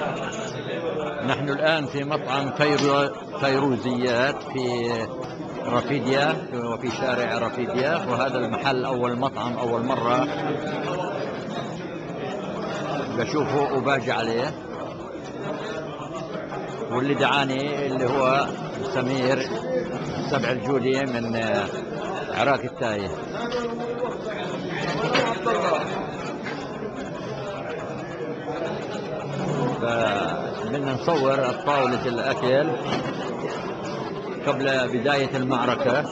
نحن الآن في مطعم فيروزيات في رفيديا وفي شارع رفيديا، وهذا المحل أول مطعم أول مرة بشوفه وباجي عليه، واللي دعاني اللي هو سمير سبع الجودي من عراق التايه. فبدنا نصور طاولة الأكل قبل بداية المعركة.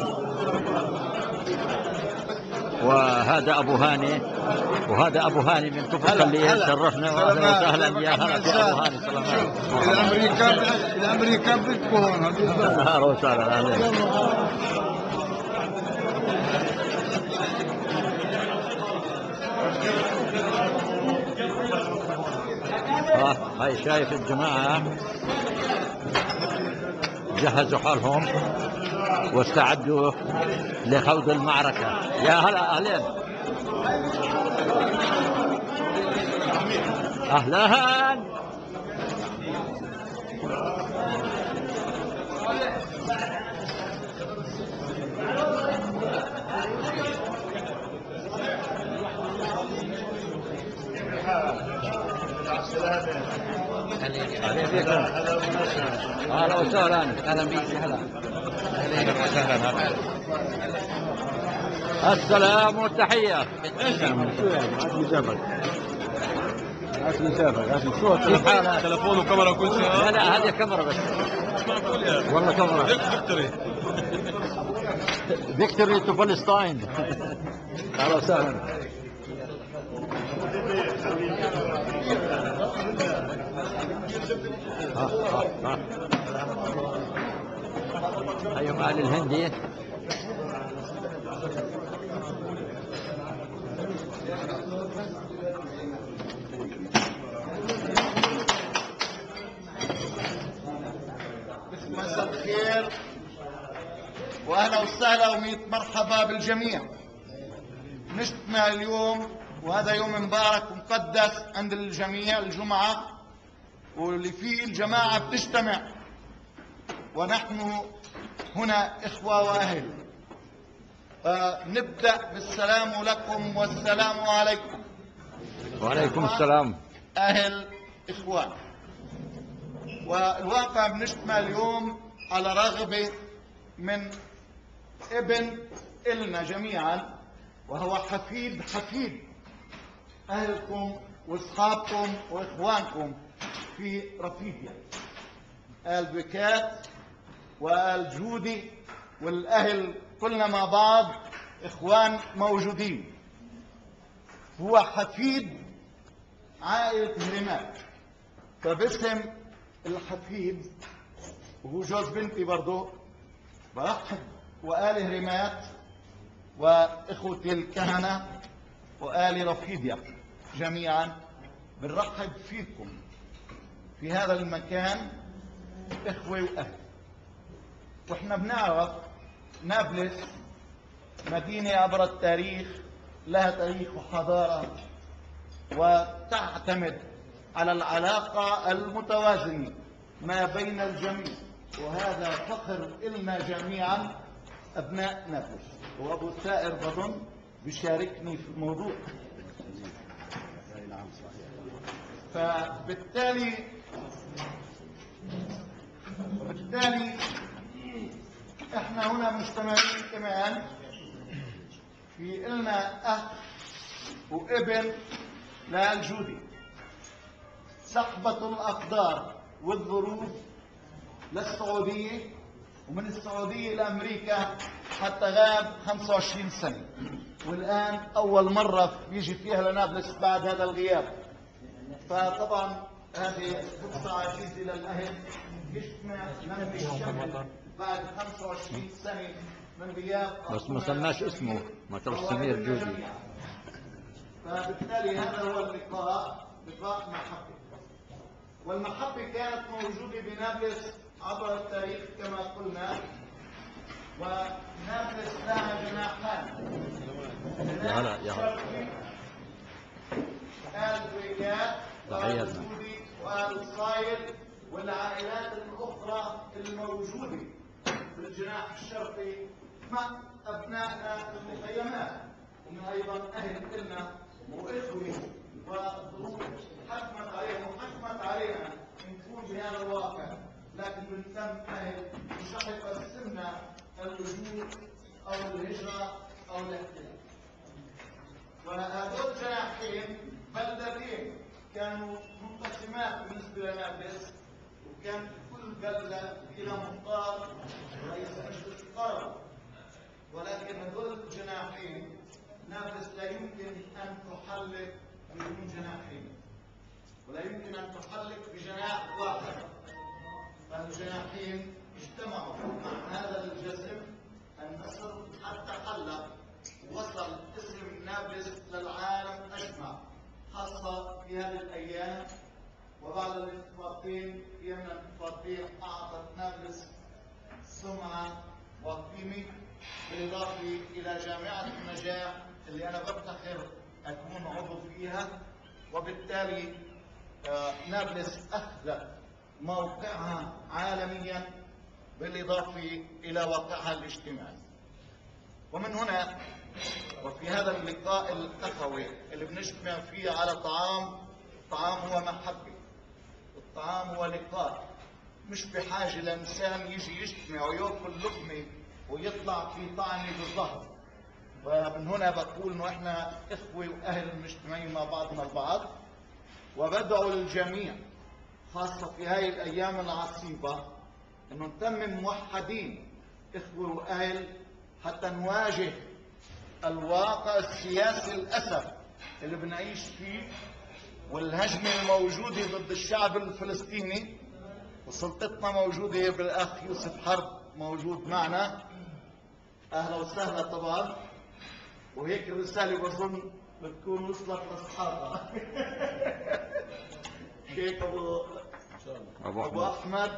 وهذا أبو هاني، وهذا أبو هاني من كفر خليل، شرفنا وأهلا وسهلا. يا هلا في أبو هاني. سلامات. الأمريكان بتكون أهلا وسهلا. أهلا. هاي شايف الجماعة جهزوا حالهم واستعدوا لخوض المعركة. يا هلا. أهلين. أهلا. اهلا وسهلا. اهلا بيك. هلا وسهلا. السلام والتحيه. تلفون وكاميرا وكل شيء. لا هذه كاميرا بس. والله كاميرا. فيكتوري تو فلسطين. اهلا وسهلا. أيوة مال الهندي. مساء الخير واهلا وسهلا وميت مرحبا بالجميع. نجتمع اليوم وهذا يوم مبارك ومقدس عند الجميع، الجمعة، واللي فيه الجماعة بتجتمع، ونحن هنا إخوة وأهل. نبدأ بالسلام لكم والسلام عليكم. وعليكم السلام. أهل إخوان. والواقع بنجتمع اليوم على رغبة من ابن إلنا جميعا، وهو حفيد أهلكم وأصحابكم وإخوانكم في رفيديا، آل بكات وآل جودي والأهل كلنا مع بعض إخوان موجودين. هو حفيد عائلة هرمات، فباسم الحفيد وهو جوز بنتي برضو برحب، وآل هرمات وإخوتي الكهنة وآل رفيديا جميعا بنرحب فيكم في هذا المكان إخوة وأهل. وإحنا بنعرف نابلس مدينة عبر التاريخ، لها تاريخ وحضارة، وتعتمد على العلاقة المتوازنة ما بين الجميع، وهذا فخر إلنا جميعا أبناء نابلس. وأبو سائر بظن بيشاركني في الموضوع. فبالتالي احنا هنا مجتمعين كمان في إلنا أخ وابن للجودي. سحبة الأقدار والظروف للسعودية، ومن السعودية لأمريكا حتى غاب 25 سنة، والآن أول مرة يجي فيها لنابلس بعد هذا الغياب. فطبعا هذه فرصة عزيزة للأهل يجتمع من بالشمل بعد 25 سنة من غياب. بس ما سماش اسمه، ما ترى سمير جودي. فبالتالي هذا هو اللقاء، لقاء محبة. والمحبة كانت موجودة بنابلس عبر التاريخ كما قلنا، ونابلس لها جناحان. يا هلا يا هلا. آل بويكات تحياتنا. وآل الصايل والعائلات الأخرى الموجودة في الجناح الشرقي مع أبنائنا في المخيمات. هم أيضا أهل إلنا وإخوة، والظروف حكمت عليهم وحكمت علينا نكون بهذا الواقع، لكن بنتم أهل مش رح يقسمنا اللجوء أو الهجرة أو الاحتلال. وهذول الجناحين بلدتين كانوا منقسمات بالنسبة لنابلس، وكان كل بلدة إلى مختار رئيس مجلس القرى، ولكن هذول الجناحين نابلس لا يمكن أن تحلق بدون جناحين، ولا يمكن أن تحلق بجناح واحد. فالجناحين اجتمعوا مع هذا الجسم النسر حتى حلق، وصل اسم نابلس للعالم أجمع، خاصة في هذه الأيام. وبعد الاتفاقين قيمنا الاتفاقين أعطت نابلس سمعة وقيمة، بالإضافة إلى جامعة النجاح اللي أنا بفتخر أكون عضو فيها. وبالتالي نابلس أخذت موقعها عالميا بالإضافة إلى واقعها الاجتماعي. ومن هنا وفي هذا اللقاء الأخوي اللي بنجتمع فيه على طعام هو محبة، الطعام هو لقاء، مش بحاجة لإنسان يجي يجتمع ويأكل لقمة ويطلع في طعنة بالظهر. ومن هنا بقول إنه إحنا إخوة وأهل مجتمعين مع بعضنا البعض، وبدعو للجميع خاصة في هاي الأيام العصيبة إنه نتمم موحدين إخوة وأهل حتى نواجه الواقع السياسي الأسف اللي بنعيش فيه، والهجمة الموجودة ضد الشعب الفلسطيني، وسلطتنا موجودة بالأخ يوسف حرب موجود معنا، أهلا وسهلا طبعا. وهيك الرسالة بظن بتكون وصلت لأصحابها. هيك أبو أحمد،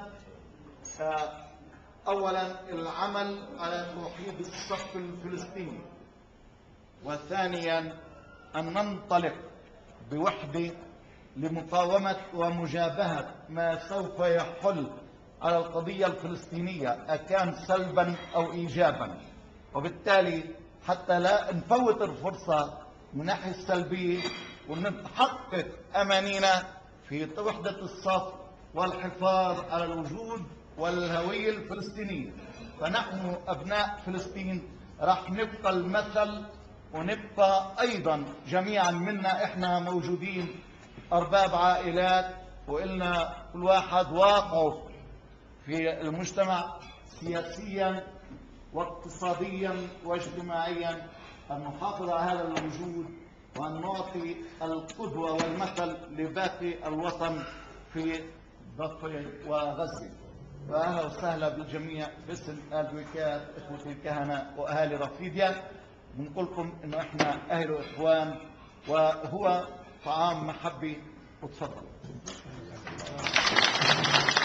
أولا العمل على توحيد الصف الفلسطيني، وثانيا أن ننطلق بوحدة لمقاومة ومجابهة ما سوف يحل على القضية الفلسطينية أكان سلبا أو إيجابا. وبالتالي حتى لا نفوت الفرصة من الناحية السلبية، ونحقق أمانينا في وحدة الصف والحفاظ على الوجود والهوية الفلسطينية. فنحن أبناء فلسطين راح نبقى المثل، ونبقى أيضا جميعا منا إحنا موجودين أرباب عائلات، وإلنا كل واحد واقعه في المجتمع سياسيا واقتصاديا واجتماعيا، أن نحافظ على هذا الوجود وأن نعطي القدوة والمثل لباقي الوطن في ضفة وغزة. فأهلا وسهلا بالجميع باسم آل وكاد، إخوة الكهنة وأهالي رفيديا. بنقول لكم إنه إحنا أهل وإخوان، وهو طعام محبة. وتفضل.